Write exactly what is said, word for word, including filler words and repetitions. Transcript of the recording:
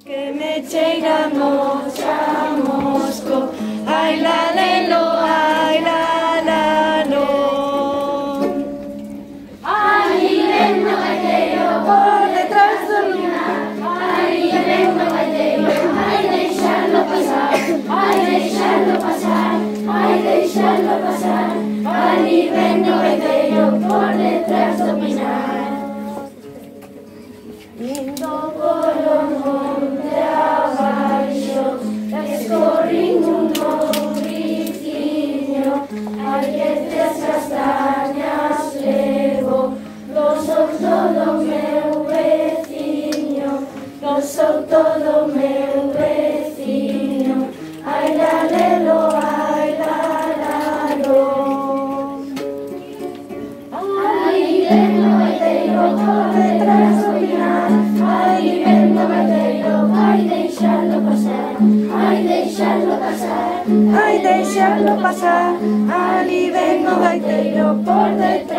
Que me cheiramos a mosco, ai la lelo, ai la la lo. Aí vem o gaiteiro por detrás do lunar, aí vem o gaiteiro, ai deixarlo pasar, ai deixarlo pasar, ai deixarlo pasar. Aí vem o gaiteiro por detrás do lunar. Indo por o monte abaixo, escorrindo un morricinho, ai que tres castañas levo, lo son todo meu veciño, lo son todo meu veciño, ai la lelo, ai la la lo. Aí vem o gaiteiro por detrás do pinar, aí vem o gaiteiro, vai deixarlo pasar, ai deixarlo pasar, Ai deixarlo pasar, ali vem o gaiteiro por detrás.